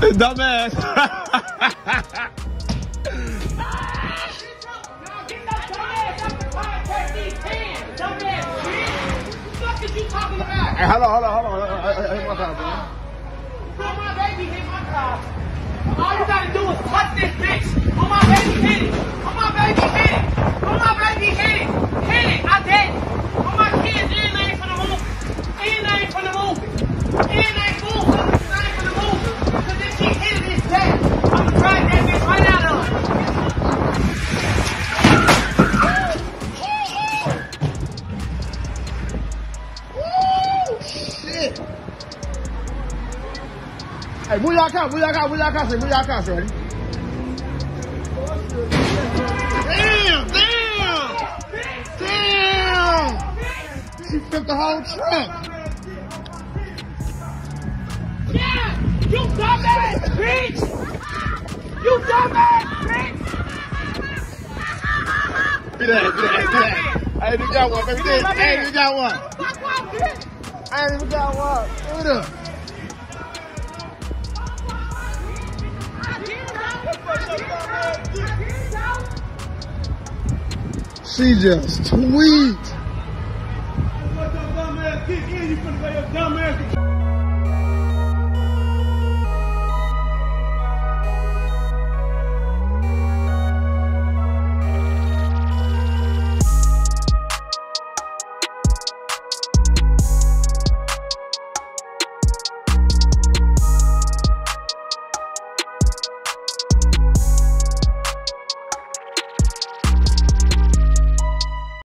Dumbass. Hey, hold on. Hit my car, man. My baby hit my car. All you gotta do is touch this bitch. Oh, my baby hit it. Oh, my baby hit it. Oh, my baby hit it. Hit it. I did. Oh, my kids, in ain't for the movie. In ain't for the movie. In ain't for the movie. Because if she hit it, it's dead. I'm gonna drag that bitch right out of her. Hey, move your cops, ready? Damn! She flipped the whole truck. Yeah! You dumbass bitch! You dumbass bitch! Get that. I ain't even got one, baby. I ain't even got one. Hold up. She just tweaked.